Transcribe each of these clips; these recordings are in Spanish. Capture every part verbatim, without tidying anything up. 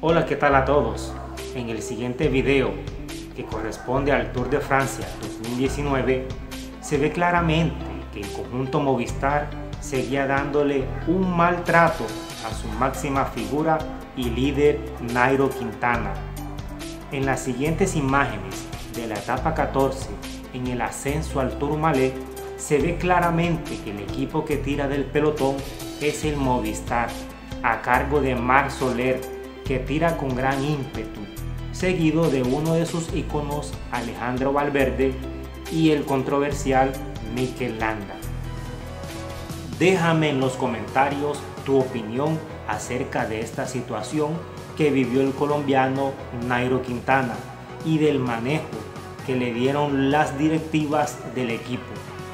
Hola, ¿qué tal a todos? En el siguiente video, que corresponde al Tour de Francia dos mil diecinueve, se ve claramente que el conjunto Movistar seguía dándole un maltrato a su máxima figura y líder Nairo Quintana. En las siguientes imágenes de la etapa catorce, en el ascenso al Tourmalet, se ve claramente que el equipo que tira del pelotón es el Movistar, a cargo de Marc Soler, que tira con gran ímpetu, seguido de uno de sus íconos, Alejandro Valverde, y el controversial Mikel Landa. Déjame en los comentarios tu opinión acerca de esta situación que vivió el colombiano Nairo Quintana y del manejo que le dieron las directivas del equipo.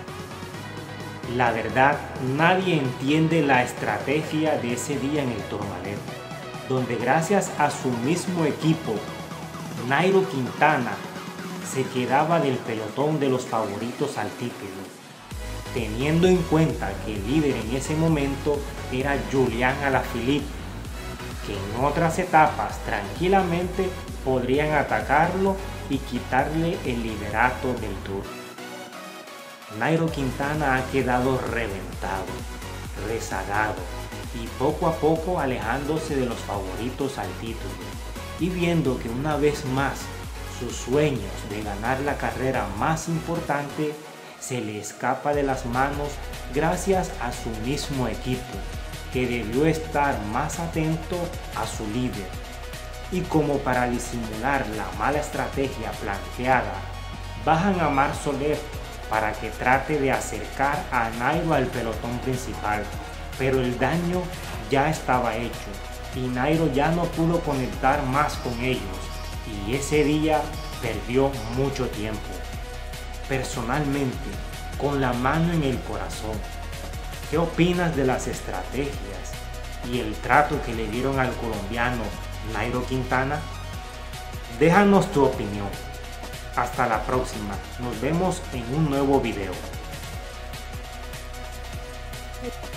La verdad, nadie entiende la estrategia de ese día en el Tourmalet, donde gracias a su mismo equipo, Nairo Quintana se quedaba del pelotón de los favoritos al título, teniendo en cuenta que el líder en ese momento era Julián Alaphilippe, que en otras etapas tranquilamente podrían atacarlo y quitarle el liderato del Tour. Nairo Quintana ha quedado reventado, rezagado y poco a poco alejándose de los favoritos al título, y viendo que una vez más sus sueños de ganar la carrera más importante se le escapa de las manos gracias a su mismo equipo, que debió estar más atento a su líder. Y como para disimular la mala estrategia planteada, bajan a Marc Soler para que trate de acercar a Nairo al pelotón principal, pero el daño ya estaba hecho y Nairo ya no pudo conectar más con ellos, y ese día perdió mucho tiempo. Personalmente, con la mano en el corazón, ¿qué opinas de las estrategias y el trato que le dieron al colombiano Nairo Quintana? Déjanos tu opinión. Hasta la próxima, nos vemos en un nuevo video.